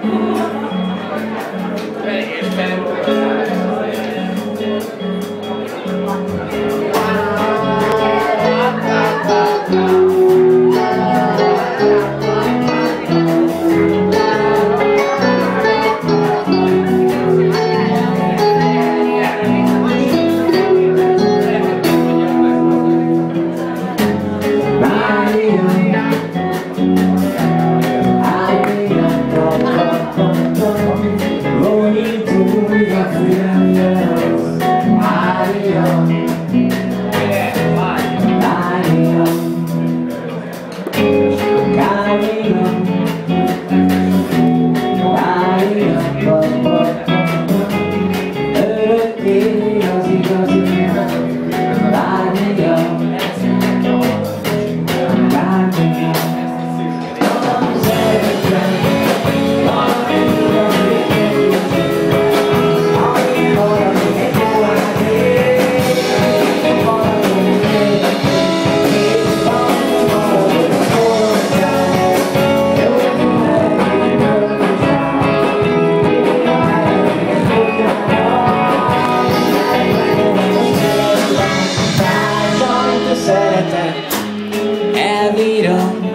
Elvírom,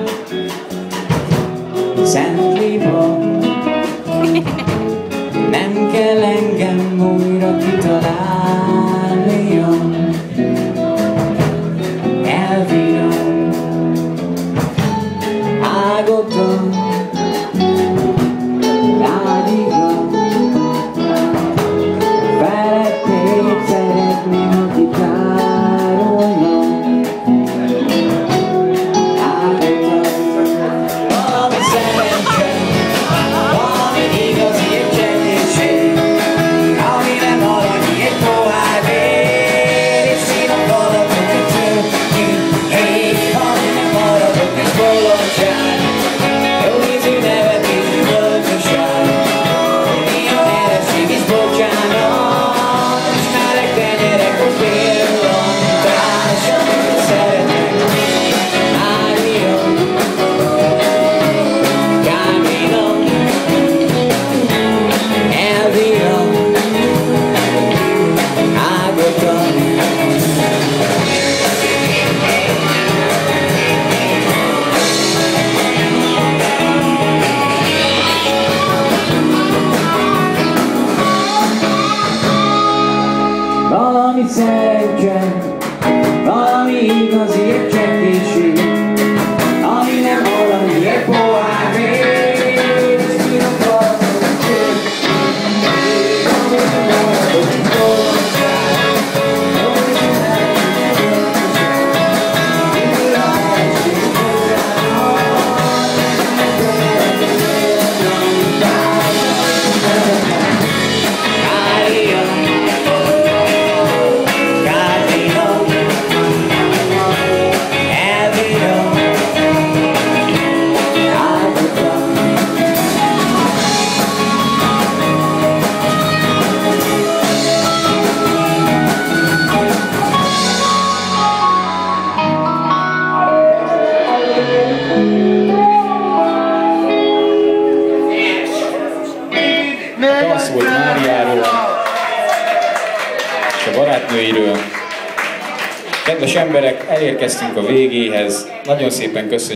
Szent Libon, nem kell engem újra kitalálniam. Elvírom, ágotom, lágyigom, felettébb szeretném, ha kitárolnom. Valami szerencse, valami igazi értsekéség, ami nem valami egy pohár vér, és finom karton csőd, ami nem maradok egy bolondság, hogy nem Szól Máriáról és a barátnőiről. Kedves emberek, elérkeztünk a végéhez. Nagyon szépen köszönjük.